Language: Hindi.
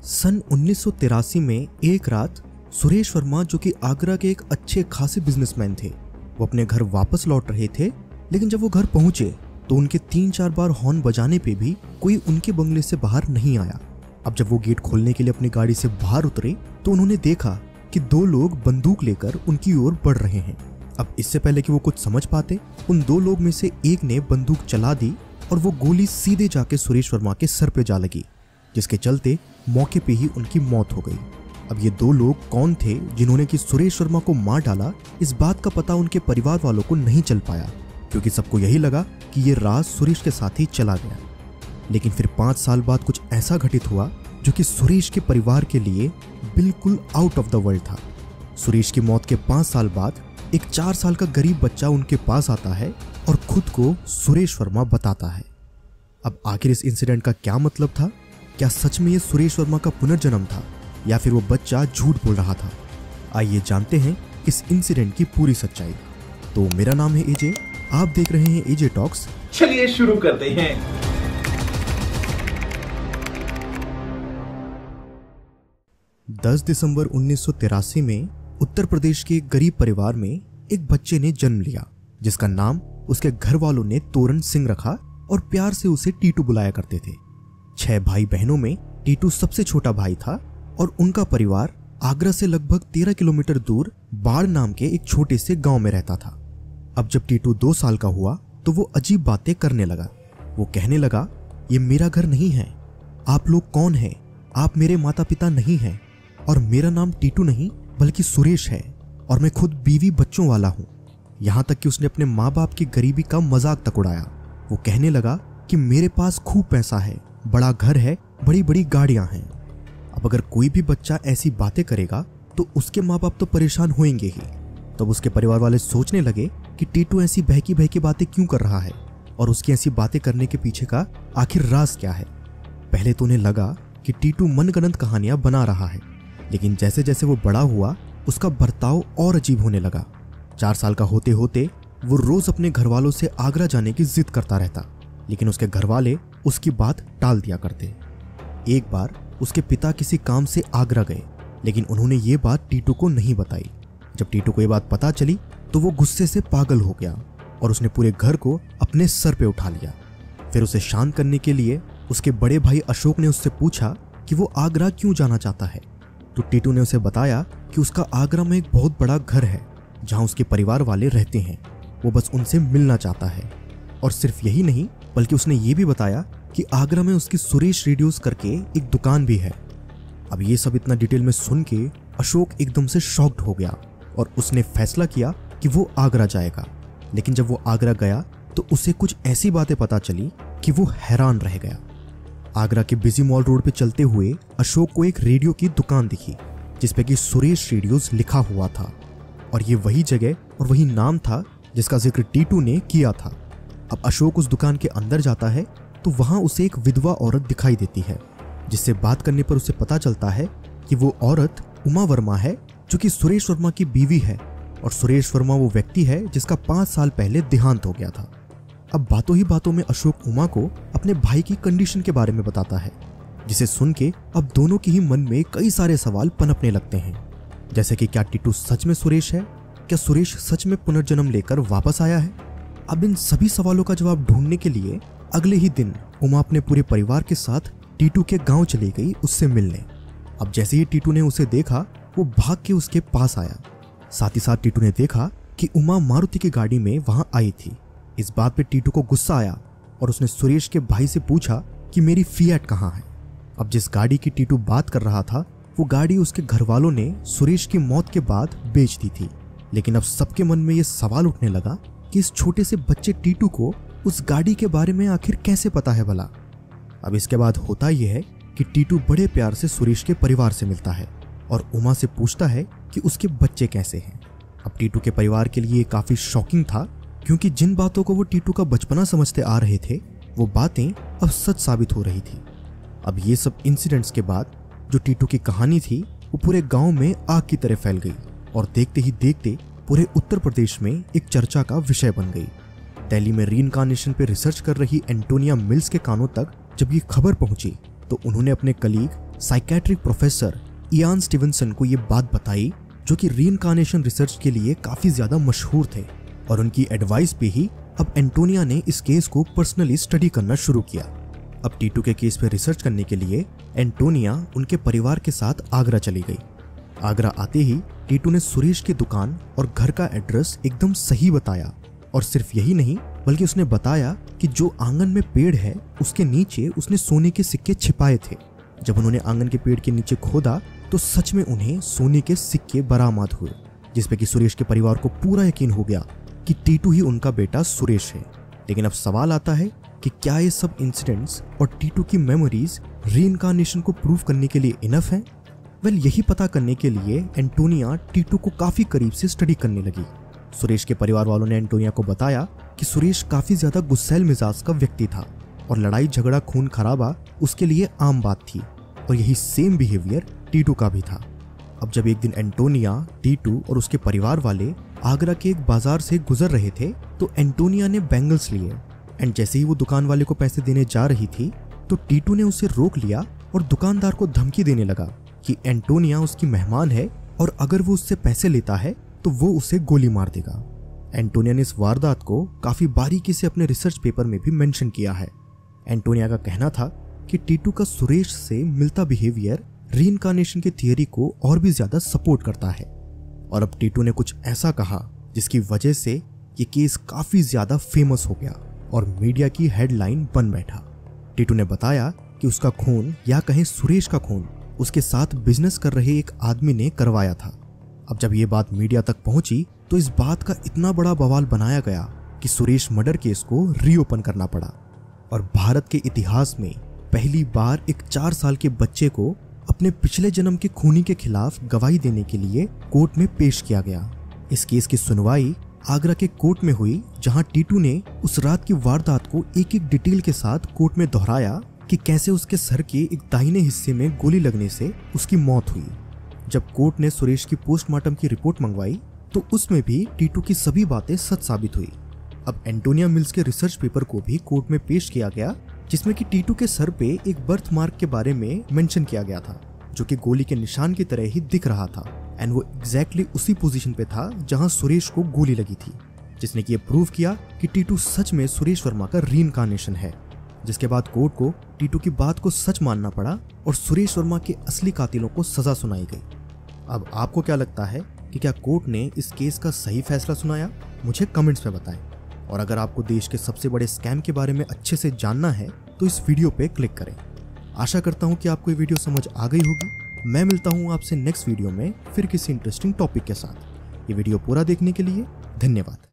सन 1983 में एक रात सुरेश वर्मा, जो कि आगरा के एक अच्छे खासे बिजनेसमैन थे, वो अपने घर वापस लौट रहे थे। लेकिन जब वो घर पहुंचे तो उनके 3-4 बार हॉर्न बजाने पे भी कोई उनके बंगले से बाहर नहीं आया। अब जब वो गेट खोलने के लिए अपनी गाड़ी से बाहर उतरे तो उन्होंने देखा कि 2 लोग बंदूक लेकर उनकी ओर बढ़ रहे हैं। अब इससे पहले कि वो कुछ समझ पाते, उन 2 लोग में से एक ने बंदूक चला दी और वो गोली सीधे जाके सुरेश वर्मा के सर पे जा लगी, जिसके चलते मौके पे ही उनकी मौत हो गई। अब ये 2 लोग कौन थे जिन्होंने कि सुरेश वर्मा को मार डाला, इस बात का पता उनके परिवार वालों को नहीं चल पाया, क्योंकि सबको यही लगा कि ये राज सुरेश के साथ ही चला गया। लेकिन फिर 5 साल बाद कुछ ऐसा घटित हुआ जो कि सुरेश के परिवार के लिए बिल्कुल आउट ऑफ द वर्ल्ड था। सुरेश की मौत के 5 साल बाद एक 4 साल का गरीब बच्चा उनके पास आता है और खुद को सुरेश वर्मा बताता है। अब आखिर इस इंसिडेंट का क्या मतलब था? क्या सच में ये सुरेश वर्मा का पुनर्जन्म था या फिर वो बच्चा झूठ बोल रहा था? आइए जानते हैं इस इंसिडेंट की पूरी सच्चाई। तो मेरा नाम है एजे, आप देख रहे हैं एजे टॉक्स। चलिए शुरू करते हैं। 10 दिसंबर 1983 में उत्तर प्रदेश के एक गरीब परिवार में एक बच्चे ने जन्म लिया, जिसका नाम उसके घर वालों ने तोरण सिंह रखा और प्यार से उसे टीटू बुलाया करते थे। 6 भाई बहनों में टीटू सबसे छोटा भाई था और उनका परिवार आगरा से लगभग 13 किलोमीटर दूर बाढ़ नाम के एक छोटे से गांव में रहता था। अब जब टीटू 2 साल का हुआ तो वो अजीब बातें करने लगा। वो कहने लगा, ये मेरा घर नहीं है, आप लोग कौन हैं? आप मेरे माता पिता नहीं हैं और मेरा नाम टीटू नहीं बल्कि सुरेश है और मैं खुद बीवी बच्चों वाला हूँ। यहाँ तक कि उसने अपने माँ बाप की गरीबी का मजाक तक उड़ाया। वो कहने लगा कि मेरे पास खूब पैसा है, बड़ा घर है, बड़ी बड़ी गाड़ियां हैं। अब अगर कोई भी बच्चा ऐसी बातें करेगा तो उसके माँ बाप तो परेशान होंगे ही। तब उसके परिवार वाले सोचने लगे कि टीटू ऐसी बहकी बहकी बातें क्यों कर रहा है और उसकी ऐसी बातें करने के पीछे का आखिर राज क्या है। पहले तो उन्हें लगा कि टीटू मनगढ़ंत कहानियां बना रहा है, लेकिन जैसे जैसे वो बड़ा हुआ उसका बर्ताव और अजीब होने लगा। 4 साल का होते होते वो रोज अपने घर वालों से आगरा जाने की जिद करता रहता, लेकिन उसके घर वाले उसकी बात टाल दिया करते। एक बार उसके पिता किसी काम से आगरा गए, लेकिन उन्होंने ये बात टीटू को नहीं बताई। जब टीटू को ये बात पता चली तो वो गुस्से से पागल हो गया और उसने पूरे घर को अपने सर पे उठा लिया। फिर उसे शांत करने के लिए उसके बड़े भाई अशोक ने उससे पूछा कि वो आगरा क्यों जाना चाहता है। तो टीटू ने उसे बताया कि उसका आगरा में एक बहुत बड़ा घर है जहां उसके परिवार वाले रहते हैं, वो बस उनसे मिलना चाहता है। और सिर्फ यही नहीं, बल्कि उसने ये भी बताया कि आगरा में उसकी सुरेश रेडियोस करके एक दुकान भी है। अब ये सब इतना डिटेल में सुन के अशोक एकदम से शॉक्ड हो गया और उसने फैसला किया कि वो आगरा जाएगा। लेकिन जब वो आगरा गया तो उसे कुछ ऐसी बातें पता चली कि वो हैरान रह गया। आगरा के बिजी मॉल रोड पे चलते हुए अशोक को एक रेडियो की दुकान दिखी जिसपे कि सुरेश रेडियोस लिखा हुआ था, और ये वही जगह और वही नाम था जिसका जिक्र टीटू ने किया था। अब अशोक उस दुकान के अंदर जाता है तो वहां उसे एक विधवा औरत दिखाई देती है, जिससे बात करने पर उसे पता चलता है कि वो औरत उमा वर्मा है, जो कि सुरेश वर्मा की बीवी है। और सुरेश वर्मा वो व्यक्ति है जिसका 5 साल पहले देहांत हो गया था। अब बातों ही बातों में अशोक उमा को अपने भाई की कंडीशन के बारे में बताता है, जिसे सुन के अब दोनों के ही मन में कई सारे सवाल पनपने लगते हैं, जैसे कि क्या टीटू सच में सुरेश है? क्या सुरेश सच में पुनर्जन्म लेकर वापस आया है? अब इन सभी सवालों का जवाब ढूंढने के लिए अगले ही दिन उमा अपने पूरे परिवार के साथ टीटू के गांव चली गई उससे मिलने। अब जैसे ही टीटू ने उसे देखा वो भाग के उसके पास आया। साथ ही साथ टीटू ने देखा कि उमा मारुति की गाड़ी में वहां आई थी। इस बात पे टीटू को गुस्सा आया और उसने सुरेश के भाई से पूछा कि मेरी फिएट कहाँ है। अब जिस गाड़ी की टीटू बात कर रहा था वो गाड़ी उसके घर वालों ने सुरेश की मौत के बाद बेच दी थी। लेकिन अब सबके मन में ये सवाल उठने लगा कि इस छोटे से बच्चे टीटू को उस गाड़ी के बारे में आखिर कैसे पता है भला। अब इसके बाद होता यह है कि टीटू बड़े प्यार से सुरेश के परिवार से मिलता है और उमा से पूछता है कि उसके बच्चे कैसे हैं। अब टीटू के परिवार के लिए काफी शॉकिंग था, क्योंकि जिन बातों को वो टीटू का बचपना समझते आ रहे थे वो बातें अब सच साबित हो रही थी। अब ये सब इंसिडेंट्स के बाद जो टीटू की कहानी थी वो पूरे गांव में आग की तरह फैल गई और देखते ही देखते पूरे उत्तर प्रदेश में एक चर्चा का विषय बन गई। दिल्ली में रीइंकार्नेशन पे रिसर्च कर रही एंटोनिया मिल्स के कानों तक जब ये खबर पहुंची तो उन्होंने अपने colleague psychiatric professor Ian Stevenson को ये बात बताई, जो कि रीइंकार्नेशन रिसर्च के लिए काफी ज्यादा मशहूर थे, और उनकी एडवाइस पे ही अब एंटोनिया ने इस केस को पर्सनली स्टडी करना शुरू किया। अब टीटू के केस पे रिसर्च करने के लिए एंटोनिया उनके परिवार के साथ आगरा चली गई। आगरा आते ही टीटू ने सुरेश की दुकान और घर का एड्रेस एकदम सही बताया, और सिर्फ यही नहीं बल्कि उसने बताया कि जो आंगन में पेड़ है उसके नीचे उसने सोने के सिक्के छिपाए थे। जब उन्होंने आंगन के पेड़ के नीचे खोदा तो सच में उन्हें सोने के सिक्के बरामद हुए, जिसपे कि सुरेश के परिवार को पूरा यकीन हो गया कि टीटू ही उनका बेटा सुरेश है। लेकिन अब सवाल आता है कि क्या ये सब इंसिडेंट्स और टीटू की मेमोरीज रीइंकार्नेशन को प्रूव करने के लिए इनफ है? वेल, यही पता करने के लिए एंटोनिया टीटू को काफी करीब से स्टडी करने लगी। सुरेश के परिवार वालों ने एंटोनिया को बताया कि सुरेश काफी ज्यादा गुस्सैल मिजाज का व्यक्ति था और लड़ाई झगड़ा खून खराबा उसके लिए आम बात थी, और यही सेम बिहेवियर टीटू का भी था। अब जब एक दिन एंटोनिया, टीटू और उसके परिवार वाले आगरा के एक बाजार से गुजर रहे थे तो एंटोनिया ने बैंगल्स लिए, एंड जैसे ही वो दुकान वाले को पैसे देने जा रही थी तो टीटू ने उसे रोक लिया और दुकानदार को धमकी देने लगा कि एंटोनिया उसकी मेहमान है और अगर वो उससे पैसे लेता है तो वो उसे गोली मार देगा। एंटोनिया ने इस वारदात को काफी बारीकी से अपने रिसर्च पेपर में भी मेंशन किया है। एंटोनिया का कहना था कि टीटू का सुरेश से मिलता बिहेवियर रीइंकार्नेशन की थियरी को और भी ज्यादा सपोर्ट करता है, और अब टीटू ने कुछ ऐसा कहा जिसकी वजह से ये केस काफी ज्यादा फेमस हो गया और मीडिया की हेडलाइन बन बैठा। टीटू ने बताया कि उसका खून, या कहें सुरेश का खून, उसके साथ बिजनेस कर रहे एक आदमी ने करवाया था। अब जब ये बात मीडिया तक पहुंची तो इस बात का इतना बड़ा बवाल बनाया गया कि सुरेश मर्डर केस को रीओपन करना पड़ा, और भारत के इतिहास में पहली बार एक 4 साल के बच्चे को अपने पिछले जन्म के खूनी के खिलाफ गवाही देने के लिए कोर्ट में पेश किया गया। इस केस की सुनवाई आगरा के कोर्ट में हुई, जहां टीटू ने उस रात की वारदात को एक एक डिटेल के साथ कोर्ट में दोहराया कि कैसे उसके सर के एक दाहिने हिस्से में गोली लगने से उसकी मौत हुई। जब कोर्ट ने सुरेश की पोस्टमार्टम की रिपोर्ट मंगवाई तो उसमें भी टीटू की सभी बातें सच साबित हुई। अब एंटोनिया मिल्स के रिसर्च पेपर को भी कोर्ट में पेश किया गया, जिसमें कि टीटू के सर पे एक बर्थ मार्क के बारे में मेंशन किया गया था, जो कि गोली के निशान की तरह ही दिख रहा था, एंड वो एग्जैक्टली उसी पोजीशन पे था जहां सुरेश को गोली लगी थी, जिसने कि ये प्रूव किया कि टीटू सच में सुरेश वर्मा का रीइंकार्नेशन है। जिसके बाद कोर्ट को टीटू की बात को सच मानना पड़ा और सुरेश वर्मा के असली कातिलों को सजा सुनाई गई। अब आपको क्या लगता है कि क्या कोर्ट ने इस केस का सही फैसला सुनाया? मुझे कमेंट्स में बताएं। और अगर आपको देश के सबसे बड़े स्कैम के बारे में अच्छे से जानना है तो इस वीडियो पे क्लिक करें। आशा करता हूँ कि आपको ये वीडियो समझ आ गई होगी। मैं मिलता हूँ आपसे नेक्स्ट वीडियो में फिर किसी इंटरेस्टिंग टॉपिक के साथ। ये वीडियो पूरा देखने के लिए धन्यवाद।